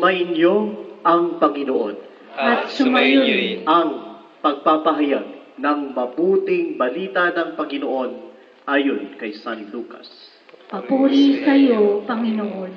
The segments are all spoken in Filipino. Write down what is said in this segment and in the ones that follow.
Sumainyo ang Panginoon. At sumayo'y Ang pagpapahayag ng mabuting balita ng Panginoon ayon kay San Lucas. papuri sa iyo, Panginoon.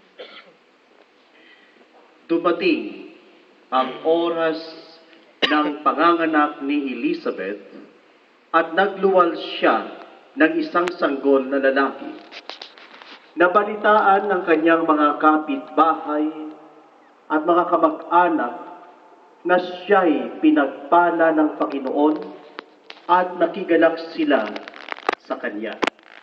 Dumating ang oras ng panganganak ni Elizabeth at nagluwal siya ng isang sanggol na lalaki. Nabalitaan ng kanyang mga kapitbahay at mga kamag-anak na siya'y pinagpala ng Panginoon at nakigalak sila sa kanya.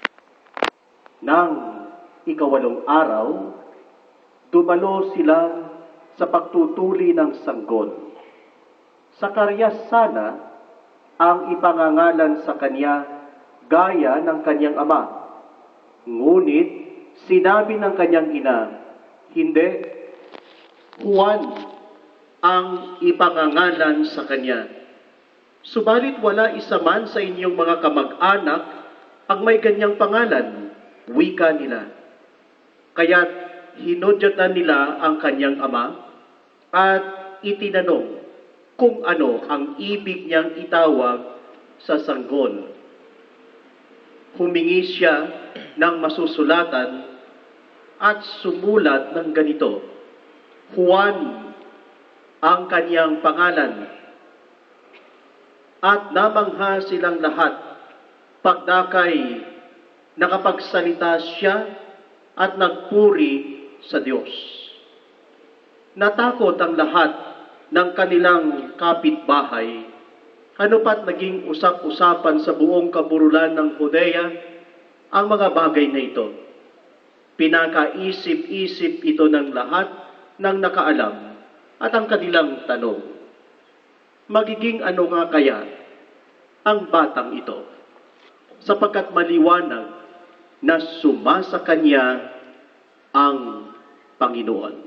Nang ikawalong araw, dumalo sila sa pagtutuli ng sanggol. Sakarias sana ang ipangangalan sa kanya gaya ng kanyang ama. Ngunit sinabi ng kanyang ina, hindi, Juan ang ipangangalan sa kanya. Subalit wala isa man sa inyong mga kamag-anak ang may ganyang pangalan, wika nila. Kaya't hinudyatan nila ang kanyang ama at itinanong kung ano ang ibig niyang itawag sa sanggol. Humingi siya ng masusulatan at sumulat ng ganito, Juan ang kanyang pangalan. At namangha silang lahat pagdakay nakapagsalita siya at nagpuri sa Diyos. Natakot ang lahat ng kanilang kapitbahay, ano pat naging usap-usapan sa buong kaburulan ng Judea ang mga bagay na ito. Pinakaisip-isip ito ng lahat ng nakaalam at ang kanilang tanong, magiging ano nga kaya ang batang ito? Sapagkat maliwanag na sumasa kanya ang Panginoon.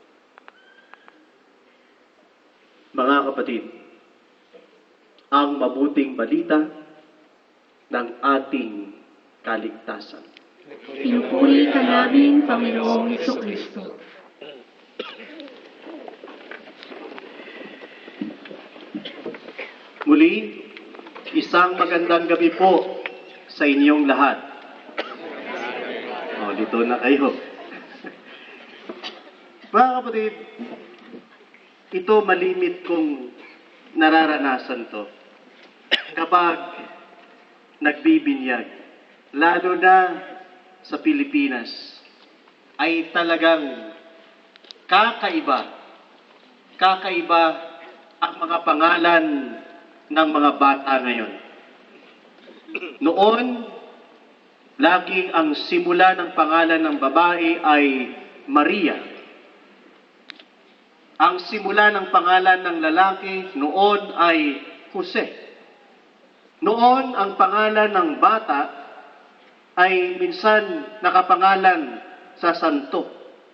Mga kapatid, ang mabuting balita ng ating kaligtasan. Pinupuri ka namin, Panginoong Jesucristo. Muli, isang magandang gabi po sa inyong lahat. Dito na kayo. Mga kapatid, ito malimit kong nararanasan to kapag nagbibinyag, lalo na sa Pilipinas, ay talagang kakaiba ang mga pangalan ng mga bata ngayon. Noon, laging ang simula ng pangalan ng babae ay Maria. Ang simula ng pangalan ng lalaki noon ay Jose. Noon, ang pangalan ng bata ay minsan nakapangalan sa santo.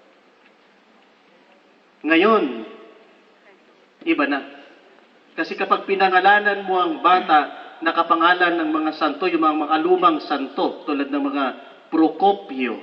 Ngayon, iba na. Kasi kapag pinangalanan mo ang bata, nakapangalan ng mga santo, yung mga makalumang santo, tulad ng mga Procopio.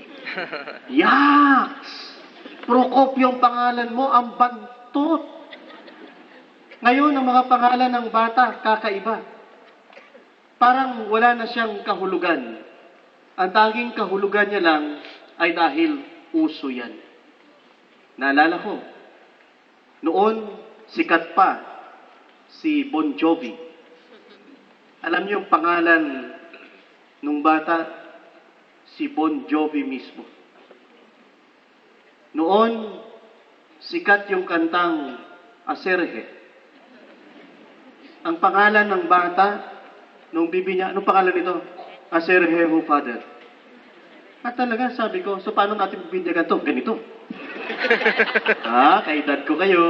Yaks! Procopio ang pangalan mo, ang bantot. Ngayon, ang mga pangalan ng bata, kakaiba. Parang wala na siyang kahulugan. Ang tanging kahulugan niya lang ay dahil uso yan. Naalala ko, noon, sikat pa si Bon Jovi. Alam niyo yung pangalan nung bata? Si Bon Jovi mismo. Noon, sikat yung kantang Aserje. Ang pangalan ng bata, nung bibi niya, anong pangalan nito? Aserje ho, Father. At talaga, sabi ko, so paano natin bibinyagan to? Ganito. Kaedad ko kayo.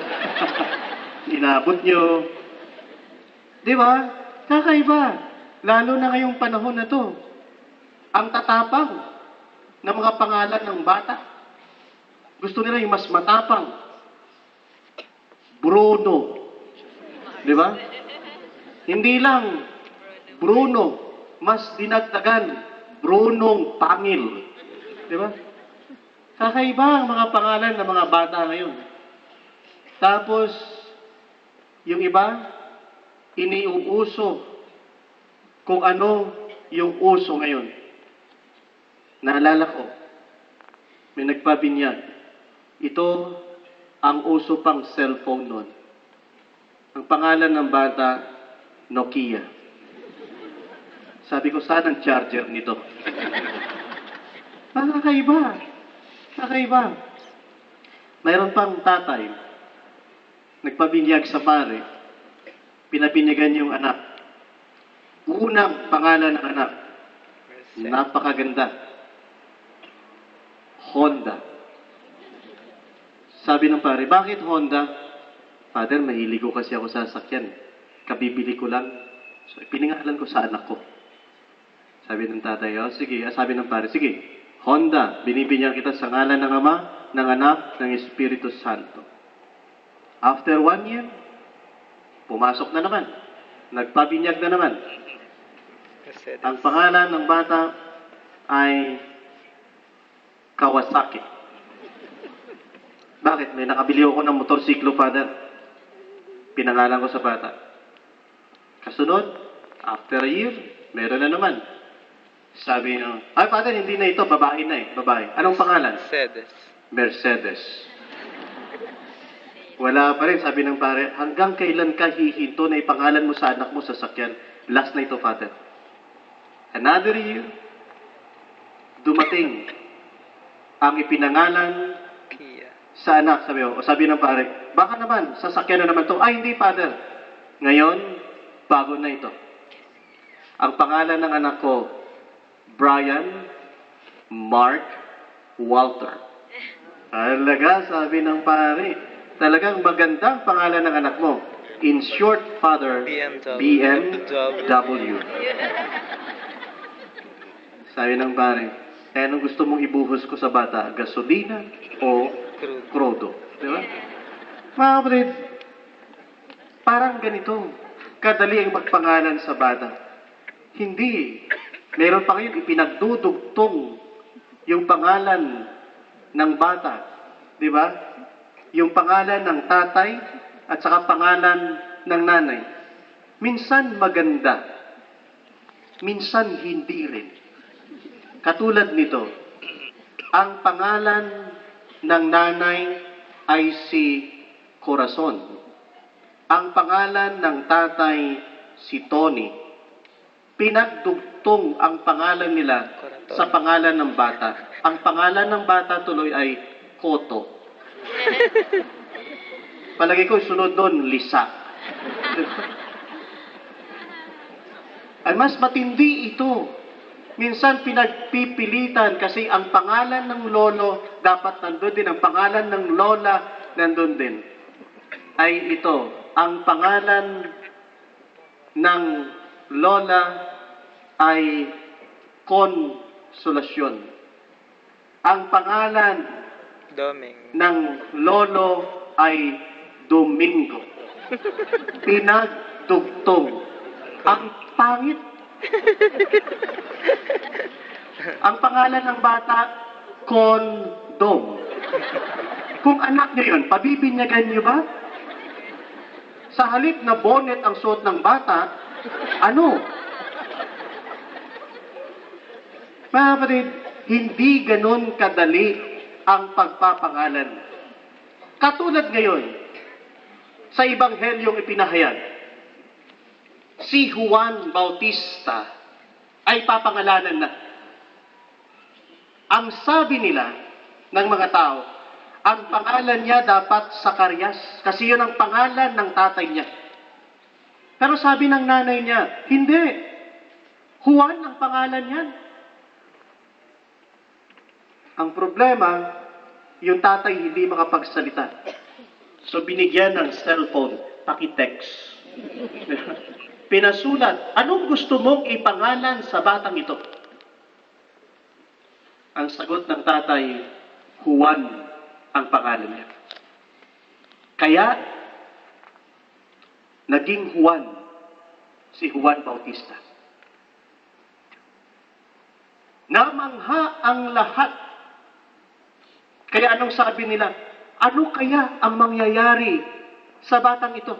Inabot nyo. Di ba? Kakaiba. Lalo na ngayong panahon na to. Ang tatapang ng mga pangalan ng bata. Gusto nila yung mas matapang. Bruno. Di ba? Hindi lang Bruno, mas dinagdagan Brunong Pangil. Di ba? Kakaiba ang mga pangalan ng mga bata ngayon. Tapos, yung iba, iniuuso kung ano yung uso ngayon. Naalala ko, may nagpabinyag. Ito ang uso pang cellphone nun. Ang pangalan ng bata, Nokia. Sabi ko, saan ang charger nito? Kakaiba. Kakaiba. Mayroon pang tatay, nagpabinyag sa pare, pinabinyagan yung anak. Unang pangalan ng anak, napakaganda. Honda. Sabi ng pare, bakit Honda? Father, mahilig ko kasi ako sa sasakyan. Kabibili ko lang. So, piningalan ko sa anak ko. Sabi ng tatay, oh, sige. Sabi ng pare, sige. Honda, binibigyan kita sa ngalan ng Ama, ng Anak, ng Espiritu Santo. After 1 year, pumasok na naman. Nagpabinyag na naman. Ang pangalan ng bata ay Kawasaki. Bakit? May nakabili ako ng motorsiklo, Father. Pinangalan ko sa bata. Kasunod, after a year, meron na naman. Sabi niya, ay, Father, hindi na ito. Babae na eh. Babae. Anong pangalan? Mercedes. Wala pa rin. Sabi ng pare, hanggang kailan ka hihinto na ipangalan mo sa anak mo sa sakyan? Last na ito, Father. Another year, dumating ang ipinangalan sa anak. Sabi ng pare, baka naman, sasakyan na naman to. Ay, hindi, Father. Ngayon, bago na ito. Ang pangalan ng anak ko, Brian Mark Walter. Talaga, sabi ng pare, talagang magandang pangalan ng anak mo. In short, Father, BMW. Sabi ng pare, anong gusto mong ibuhos ko sa bata? Gasolina o crudo? Di ba? Mga kapatid, parang ganito, kadali ang magpangalan sa bata. Hindi. Meron pa ngayon ipinagdudugtong yung pangalan ng bata. Di ba? Yung pangalan ng tatay at saka pangalan ng nanay. Minsan maganda. Minsan hindi rin. Katulad nito, ang pangalan ng nanay ay si Corazon. Ang pangalan ng tatay si Tony. Pinagdugtong ang pangalan nila sa pangalan ng bata. Ang pangalan ng bata tuloy ay Koto. Palagi ko sunod doon, Lisa. Ay mas matindi ito. Minsan pinagpipilitan kasi ang pangalan ng lolo dapat nandun din. Ang pangalan ng lola nandun din. Ay ito, ang pangalan ng lola ay Konsolasyon. Ang pangalan ng lolo ay Domingo. Pinagdugtong. Ang pangit. Ang pangalan ng bata, Kondom. Kung anak niyo yun, pabibinyagan niyo ba? Sa halip na bonnet ang suot ng bata, ano? Mga kapatid, hindi ganon kadali ang pagpapangalan. Katulad ngayon, sa Ibanghelyong ipinahayag, si Juan Bautista ay papangalanan na. Ang sabi nila ng mga tao, ang pangalan niya dapat Zacarias, kasi yun ang pangalan ng tatay niya. Pero sabi ng nanay niya, hindi. Juan ang pangalan niyan. Ang problema, yung tatay hindi makapagsalita. So binigyan ng cellphone, paki-text. Pinasulat, anong gusto mong ipangalan sa batang ito? Ang sagot ng tatay, Juan ang pangalan niya. Kaya, naging Juan, si Juan Bautista. Namangha ang lahat Kaya anong sabi nila? Ano kaya ang mangyayari sa batang ito?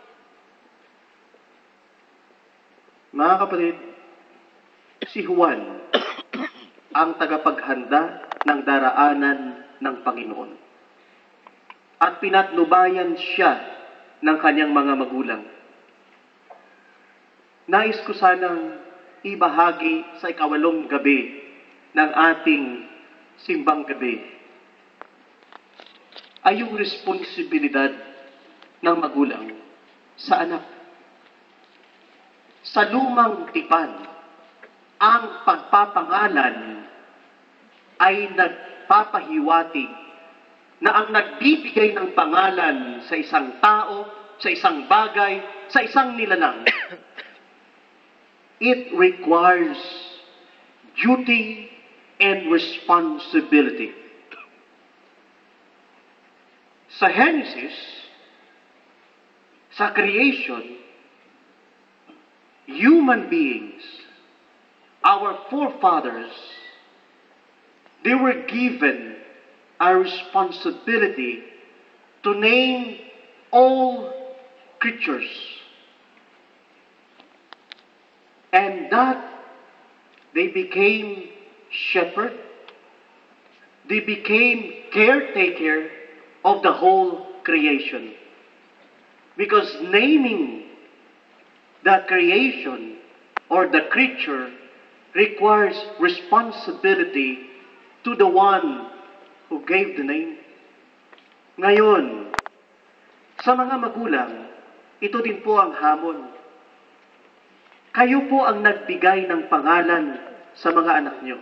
Mga kapatid, si Juan ang tagapaghanda ng daraanan ng Panginoon. At pinatnubayan siya ng kanyang mga magulang. Nais ko sanang ibahagi sa 8 gabi ng ating simbang gabi ay yung responsibilidad ng magulang sa anak. Sa lumang tipan, ang pagpapangalan ay nagpapahiwatig na ang nagbibigay ng pangalan sa isang tao, sa isang bagay, sa isang nilalang, it requires duty and responsibility. Sa Genesis, sa creation, human beings, our forefathers, they were given a responsibility to name all creatures. And that they became shepherd, they became caretaker of the whole creation. Because naming the creation or the creature requires responsibility to the one who gave the name. Ngayon, sa mga magulang, ito din po ang hamon. Kayo po ang nagbigay ng pangalan sa mga anak nyo.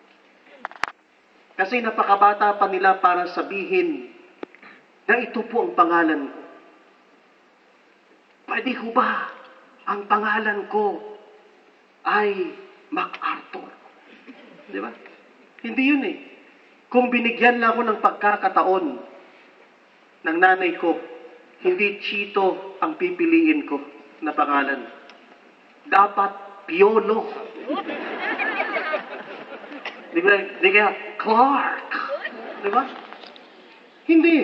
Kasi napakabata pa nila para sabihin na ito po ang pangalan ko. Pwede ho ba ang pangalan ko ay MacArthur? Di ba? Hindi yun eh. Kung binigyan lang ako ng pagkakataon ng nanay ko, hindi Chito ang pipiliin ko na pangalan. Dapat Piolo. Di kaya Clark. Di ba? Hindi.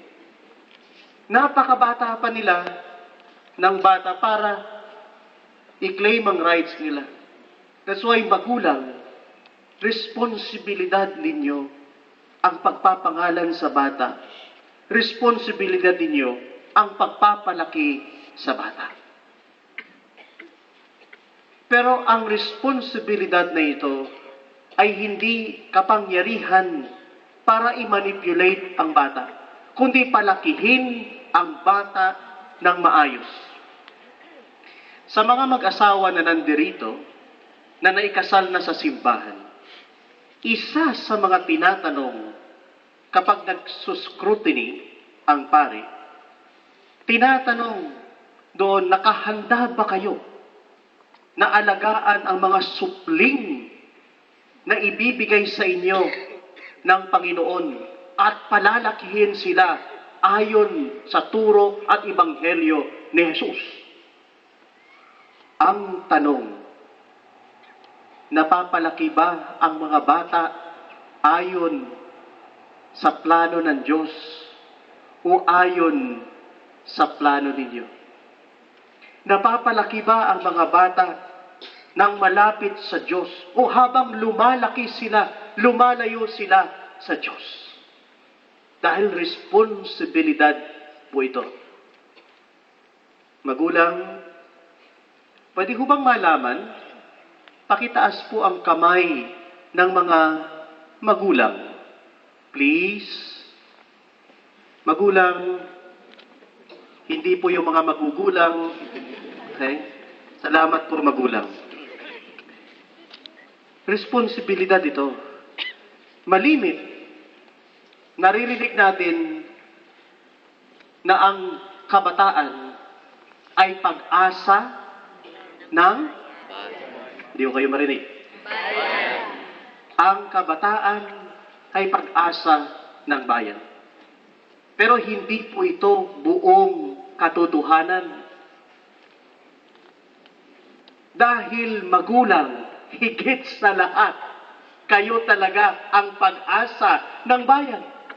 Napakabata pa nila ng bata para i-claim ang rights nila. That's why magulang, responsibilidad ninyo ang pagpapangalan sa bata. Responsibilidad ninyo ang pagpapalaki sa bata. Pero ang responsibilidad na ito ay hindi kapangyarihan para i-manipulate ang bata, kundi palakihin ang bata ng maayos. Sa mga mag-asawa na nandirito, na naikasal na sa simbahan, isa sa mga tinatanong kapag nagsuscrutiny ang pare, tinatanong doon, nakahanda ba kayo na alagaan ang mga supling na ibibigay sa inyo ng Panginoon at palalakihin sila ayon sa turo at ebanghelyo ni Jesus? Ang tanong, napapalaki ba ang mga bata ayon sa plano ng Diyos o ayon sa plano ninyo? Napapalaki ba ang mga bata nang malapit sa Diyos o habang lumalaki sila, lumalayo sila sa Diyos? Dahil responsibilidad po ito. Magulang, pwede ho bang malaman? Pakitaas po ang kamay ng mga magulang. Please. Magulang, hindi po yung mga magugulang. Okay? Salamat po magulang. Responsibilidad ito. Malimit. Naririnig natin na ang kabataan ay pag-asa ng... Hindi ko kayo marinig. Ang kabataan ay pag-asa ng bayan. Pero hindi po ito buong katotohanan. Dahil magulang, higit sa lahat, kayo talaga ang pag-asa ng bayan.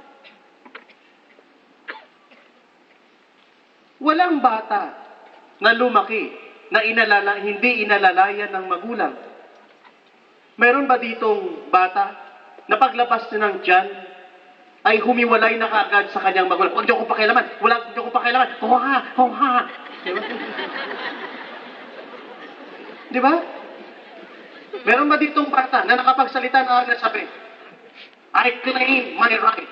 Walang bata na lumaki na hindi inalalayan ng magulang. Meron ba ditong bata na paglabas na ng tiyan ay humiwalay na kaagad sa kanyang magulang? Huwag niyo ko pakialaman. Huwag niyo ko pakialaman. Hoha! Hoha! Diba? Diba? Meron ba ditong bata na nakapagsalita na nasabi, I claim my right.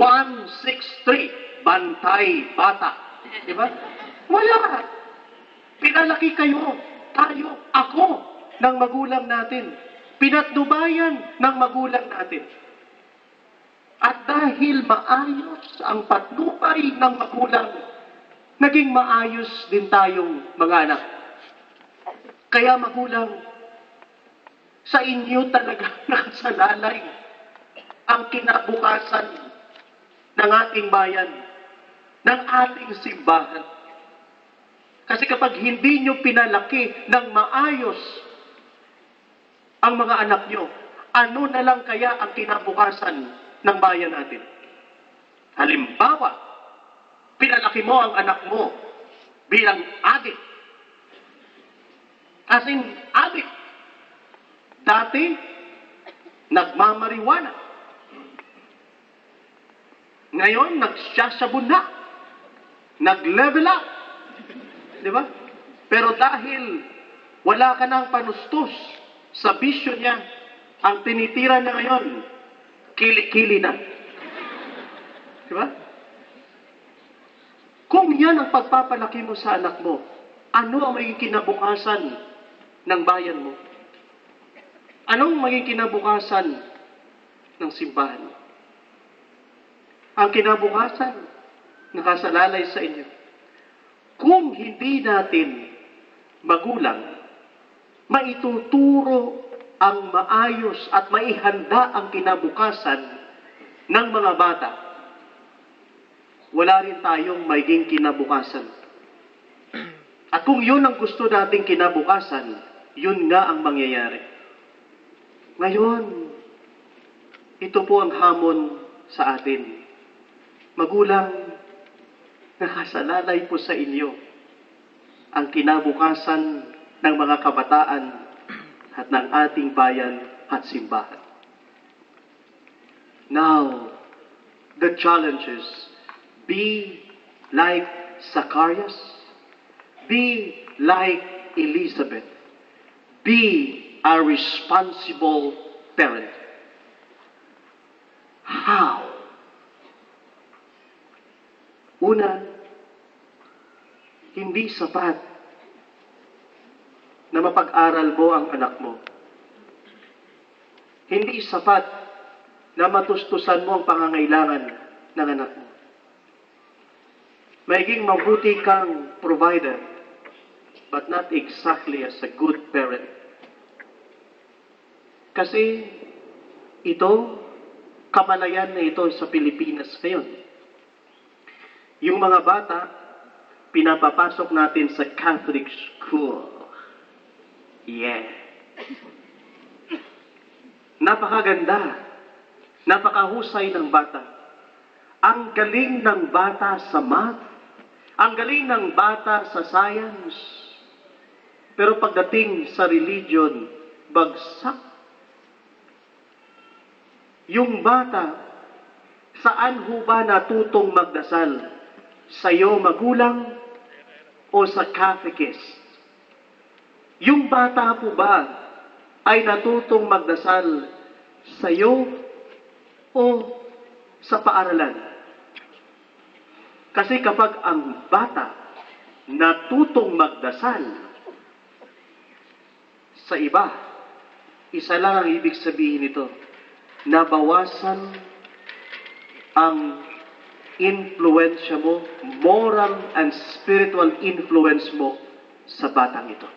163, bantay bata. Diba? Wala. Pinalaki kayo, tayo, ako, ng magulang natin. Pinatnubayan ng magulang natin. At dahil maayos ang patnubay ng magulang, naging maayos din tayong mga anak. Kaya magulang, sa inyo talaga nakasalalay ang kinabukasan ng ating bayan, ng ating simbahan. Kasi kapag hindi nyo pinalaki ng maayos ang mga anak nyo, ano na lang kaya ang kinabukasan ng bayan natin? Halimbawa, pinalaki mo ang anak mo bilang adik. As in, adik. Dati, nagmamariwana. Ngayon, nagsasabon na. Nag-level up. Di ba? Pero dahil wala ka ng panustos sa bisyo niya, ang tinitira niya ngayon, kili-kili na. Di ba? Kung yan ang pagpapalaki mo sa anak mo, ano ang magiging kinabukasan ng bayan mo? Anong magiging kinabukasan ng simbahan? Ang kinabukasan, nakasalalay sa inyo. Kung hindi natin magulang, maituturo ang maayos at maihanda ang kinabukasan ng mga bata, wala rin tayong magiging kinabukasan. At kung yun ang gusto nating kinabukasan, yun nga ang mangyayari. Ngayon, ito po ang hamon sa atin. Magulang, nakasalalay po sa inyo ang kinabukasan ng mga kabataan at ng ating bayan at simbahan. Now, the challenge is, be like Zacharias, be like Elizabeth, be a responsible parent. How? Una, hindi sapat na mapag-aral mo ang anak mo. Hindi sapat na matustusan mo ang pangangailangan ng anak mo. Maging mabuti kang provider, but not exactly as a good parent. Kasi ito, kamalayan na ito sa Pilipinas ngayon. Yung mga bata, pinapapasok natin sa Catholic school. Yeah. Napakaganda. Napakahusay ng bata. Ang galing ng bata sa math. Ang galing ng bata sa science. Pero pagdating sa religion, bagsak. Yung bata, saan ho ba natutong magdasal? Sa'yo magulang o sa catechist? Yung bata po ba ay natutong magdasal sa'yo o sa paaralan? Kasi kapag ang bata natutong magdasal sa iba, isa lang ang ibig sabihin nito, nabawasan ang influensya mo, moral and spiritual influence mo sa batang ito.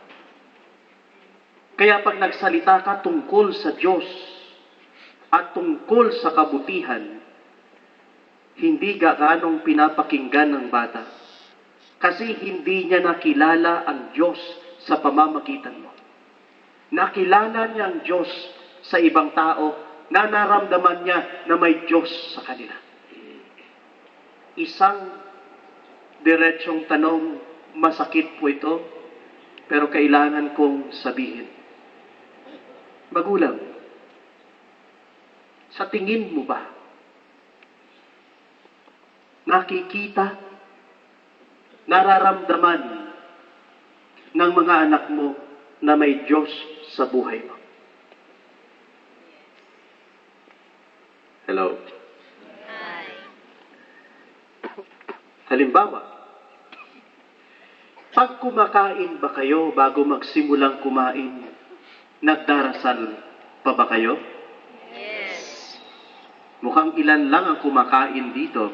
Kaya pag nagsalita ka tungkol sa Diyos at tungkol sa kabutihan, hindi gaanong pinapakinggan ng bata. Kasi hindi niya nakilala ang Diyos sa pamamagitan mo. Nakilala niya ang Diyos sa ibang tao na naramdaman niya na may Diyos sa kanila. Isang diretsong tanong, masakit po ito, pero kailangan kong sabihin. Magulang, sa tingin mo ba, nakikita, nararamdaman ng mga anak mo na may Diyos sa buhay mo? Hello? Halimbawa, pag kumakain ba kayo bago magsimulang kumain, nagdarasal pa ba kayo? Yes. Mukhang ilan lang ang kumakain dito.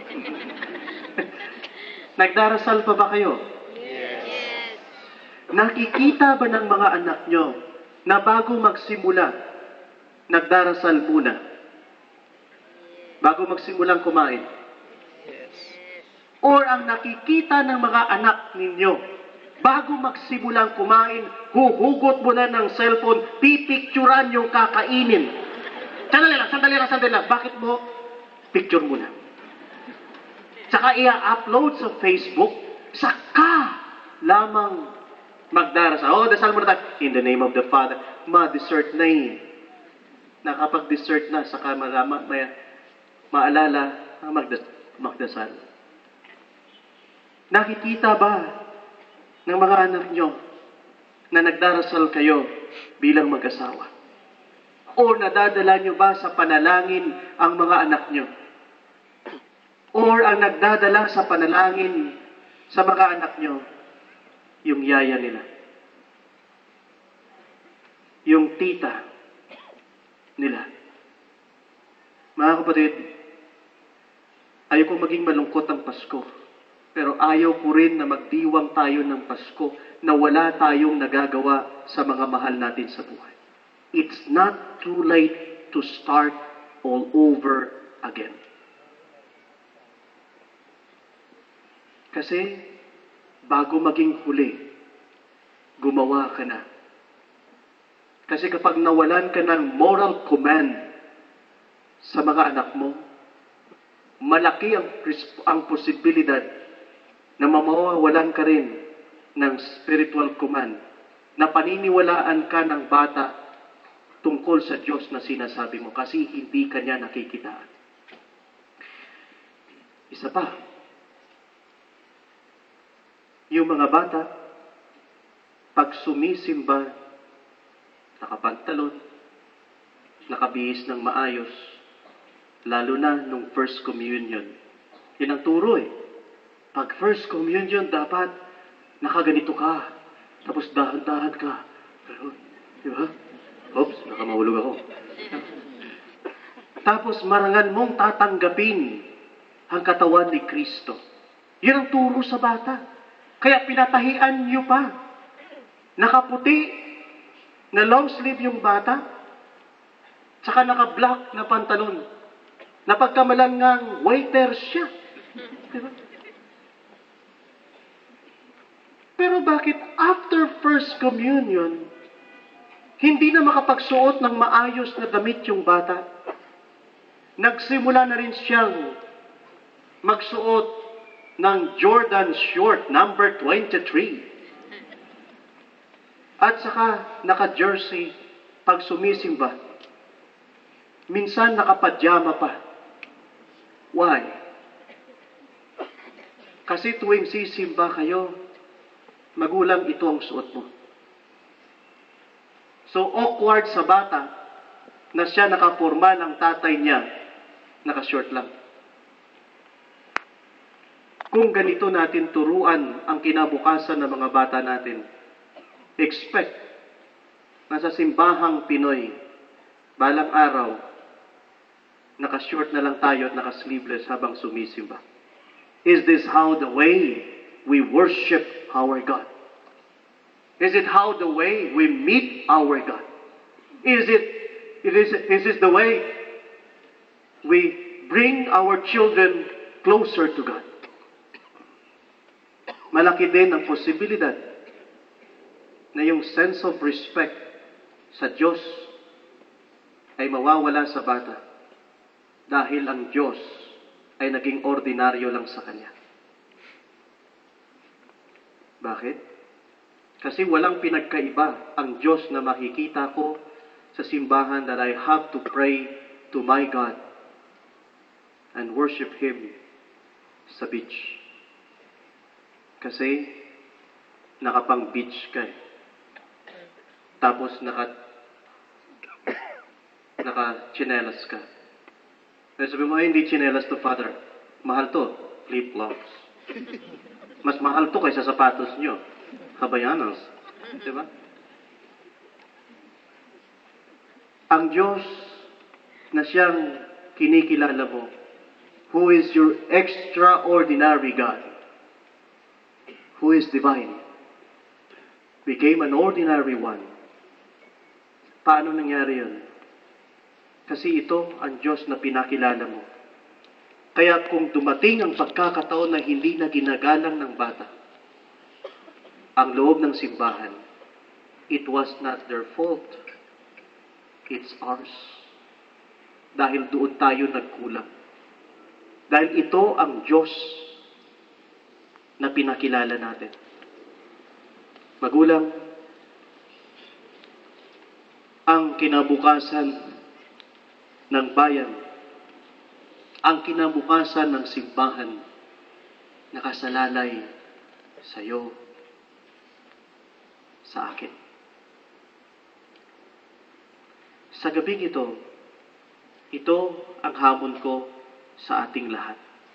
Nagdarasal pa ba kayo? Yes. Nakikita ba ng mga anak nyo na bago magsimula, nagdarasal muna? Bago magsimulang kumain? Or ang nakikita ng mga anak ninyo, bago magsimulang kumain, huhugot mo na ng cellphone, pipicturan yung kakainin. Sandali lang. Bakit mo? Picture muna. Saka i-upload sa Facebook, saka lamang magdarasal. Oh, dasal muna tayo. In the name of the Father, ma-dessert na eh. Nakapag-dessert na, saka maalala ang magdasal. Nakikita ba ng mga anak nyo na nagdarasal kayo bilang mag-asawa? O nadadala nyo ba sa panalangin ang mga anak nyo? Or ang nagdadala sa panalangin sa mga anak nyo, yung yaya nila? Yung tita nila? Mga kapatid, ayoko maging malungkot ang Pasko. Pero ayaw ko rin na magdiwang tayo ng Pasko na wala tayong nagagawa sa mga mahal natin sa buhay. It's not too late to start all over again. Kasi bago maging huli, gumawa ka na. Kasi kapag nawalan ka ng moral command sa mga anak mo, malaki ang posibilidad na mamawalan ka rin ng spiritual command, na paniniwalaan ka ng bata tungkol sa Diyos na sinasabi mo kasi hindi ka niya nakikitaan. Isa pa, yung mga bata, pag sumisimba, nakapantalon, nakabihis ng maayos, lalo na nung First Communion. Yun ang turo eh. Pag First Communion, dapat nakaganito ka. Tapos dahan-dahan ka. Pero, di ba? Oops, nakamahulog ako. Tapos marangan mong tatanggapin ang katawan ni Kristo. Yan ang turo sa bata. Kaya pinatahian niyo pa. Nakaputi na long sleeve yung bata. Tsaka naka-black na pantalon. Napagkamalangang waiter siya. Diba? Pero bakit after First Communion, hindi na makapagsuot ng maayos na damit yung bata? Nagsimula na rin siyang magsuot ng Jordan short, number 23. At saka naka-jersey pag sumisimba. Minsan nakapadyama pa. Why? Kasi tuwing sisimba kayo, magulang, ito ang suot mo. So, awkward sa bata na siya nakaporma ng tatay niya, naka-short lang. Kung ganito natin turuan ang kinabukasan ng mga bata natin, expect na sa simbahang Pinoy, balang araw, naka-short na lang tayo at naka-sleeveless habang sumisimba. Is this how the way we worship our God? Is it how the way we meet our God? Is this the way we bring our children closer to God? Malaki din ang posibilidad na yung sense of respect sa Diyos ay mawawala sa bata dahil ang Diyos ay naging ordinaryo lang sa Kanya. Bakit? Kasi walang pinagkaiba ang Diyos na makikita ko sa simbahan that I have to pray to my God and worship Him sa beach. Kasi nakapang beach ka eh. Tapos naka-chinelas ka. Kaya sabi mo, ay hindi chinelas to, Father. Mahal to. Flip-flops. Mas mahal to kaysa sapatos nyo. Habayanas. Diba? Ang Diyos na siyang kinikilala mo, who is your extraordinary God, who is divine, became an ordinary one. Paano nangyari yun? Kasi ito ang Diyos na pinakilala mo. Kaya kung dumating ang pagkakataon na hindi na ginagalang ng bata, ang loob ng simbahan, it was not their fault. It's ours. Dahil doon tayo nagkulang. Dahil ito ang Diyos na pinakilala natin. Magulang, ang kinabukasan ng bayan, ang kinabukasan ng simbahan, nakasalalay sa iyo, sa akin. Sa gabing ito ang hamon ko sa ating lahat.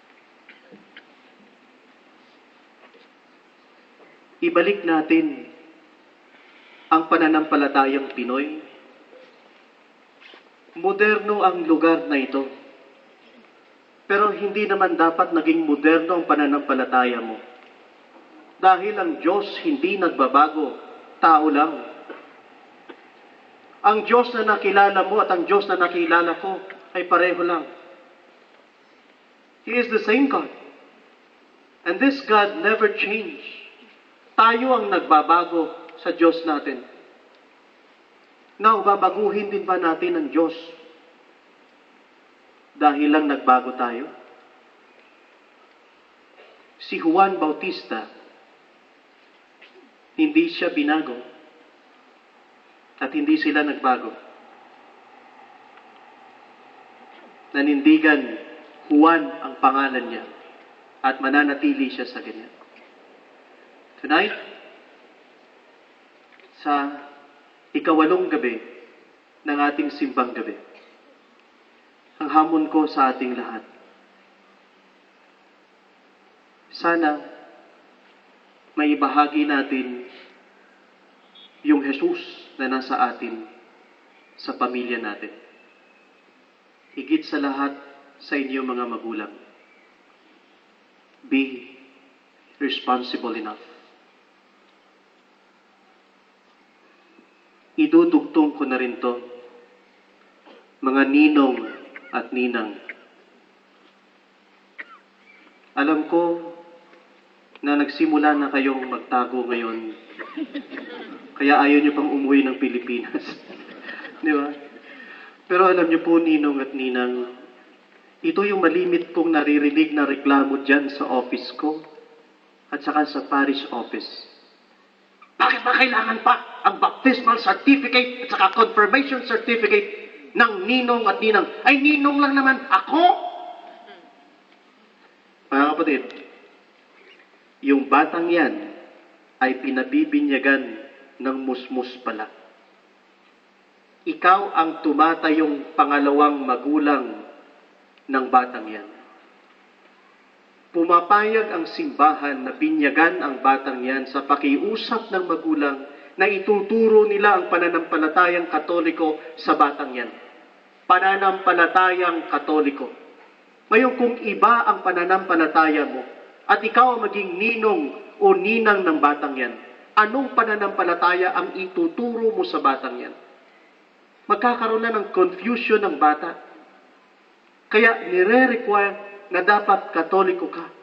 Ibalik natin ang pananampalatayang Pinoy. Moderno ang lugar na ito. Pero hindi naman dapat naging moderno ang pananampalataya mo. Dahil ang Diyos hindi nagbabago, tao lang. Ang Diyos na nakilala mo at ang Diyos na nakilala ko ay pareho lang. He is the same God. And this God never changed. Tayo ang nagbabago sa Diyos natin. Now, babaguhin din ba natin ang Diyos dahil lang nagbago tayo? Si Juan Bautista, hindi siya binago at hindi sila nagbago. Nanindigan Juan ang pangalan niya at mananatili siya sa ganyan. Tonight, sa ikawalong gabi ng ating simbang gabi, ang hamon ko sa ating lahat, sana may ibahagi natin yung Jesus na nasa atin sa pamilya natin. Higit sa lahat sa inyo mga magulang, be responsible enough. Idudugtong ko na rin to, mga ninong at ninang. Alam ko na nagsimula na kayong magtago ngayon, kaya ayaw niyo pang umuwi ng Pilipinas. Di ba? Pero alam niyo po, ninong at ninang, ito yung malimit kong naririnig na reklamo dyan sa office ko at saka sa parish office. Bakit ba kailangan pa ang baptismal certificate at saka confirmation certificate ng ninong at ninang? Ay, ninong lang naman ako! Mga kapatid, yung batang yan ay pinabibinyagan ng musmus pala. Ikaw ang tumatayong pangalawang magulang ng batang yan. Pumapayag ang simbahan na binyagan ang batang yan sa pakiusap ng magulang na ituturo nila ang pananampalatayang Katoliko sa batang yan. Pananampalatayang Katoliko. Ngayon, kung iba ang pananampalataya mo at ikaw ang maging ninong o ninang ng batang yan, anong pananampalataya ang ituturo mo sa batang yan? Magkakaroon na ng confusion ng bata. Kaya nire-require na dapat Katoliko ka.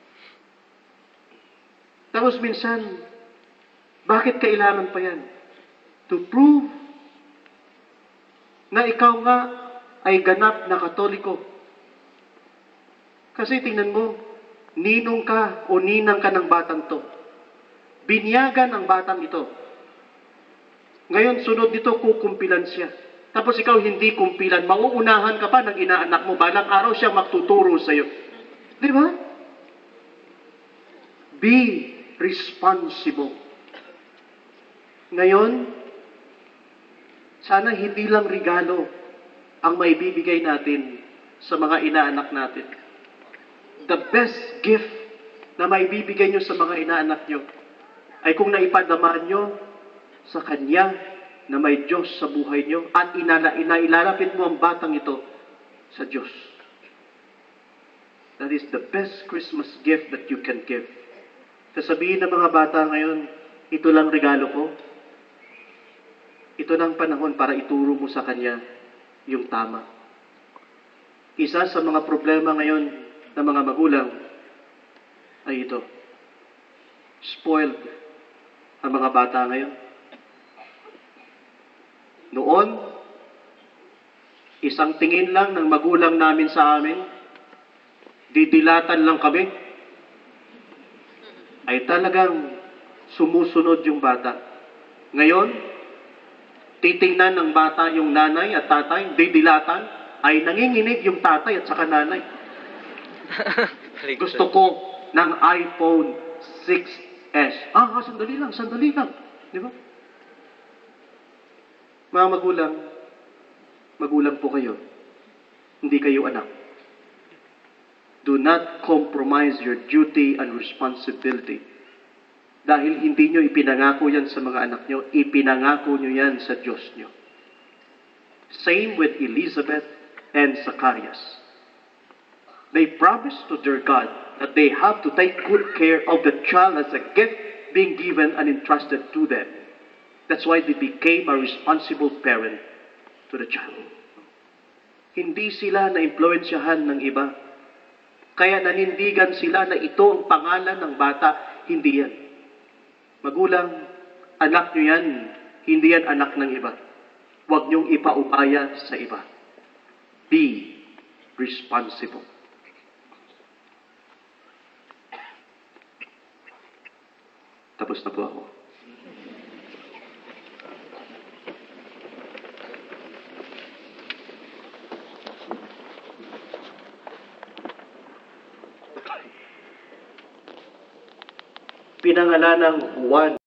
Tapos minsan, bakit kailangan pa yan? To prove na ikaw nga ay ganap na Katoliko. Kasi tingnan mo, ninong ka o ninang ka ng batang to. Binyagan ang batang ito. Ngayon, sunod nito, kukumpilan siya. Tapos ikaw hindi kumpilan, mauunahan ka pa ng inaanak mo, balang araw siya magtuturo sa iyo. Di ba? Be responsible. Ngayon, sana hindi lang regalo ang maibibigay natin sa mga inaanak natin. The best gift na maibibigay nyo sa mga inaanak nyo ay kung naipadamaan nyo sa Kanya na may Diyos sa buhay nyo at ilalapit mo ang batang ito sa Diyos. That is the best Christmas gift that you can give. Sasabihin ng mga bata ngayon, ito lang regalo ko. Ito ng panahon para ituro mo sa Kanya yung tama. Isa sa mga problema ngayon ng mga magulang ay ito. Spoiled ang mga bata ngayon. Noon, isang tingin lang ng magulang namin sa amin, didilatan lang kami, ay talagang sumusunod yung bata. Ngayon, titingnan ng bata yung nanay at tatay, didilatan, ay nanginginig yung tatay at saka nanay. Gusto ko ng iPhone 6s. Sandali lang. Di ba? Mga magulang po kayo. Hindi kayo anak. Do not compromise your duty and responsibility. Dahil hindi nyo ipinangako yan sa mga anak nyo, ipinangako nyo yan sa Diyos nyo. Same with Elizabeth and Zacharias. They promised to their God that they have to take good care of the child as a gift being given and entrusted to them. That's why they became a responsible parent to the child. Hindi sila na-impluensyahan ng iba. Kaya nanindigan sila na ito ang pangalan ng bata. Hindi yan. Magulang, anak nyo yan. Hindi yan anak ng iba. Huwag nyong ipaubaya sa iba. Be responsible. Tapos na po ako. Pinangalan ng Juan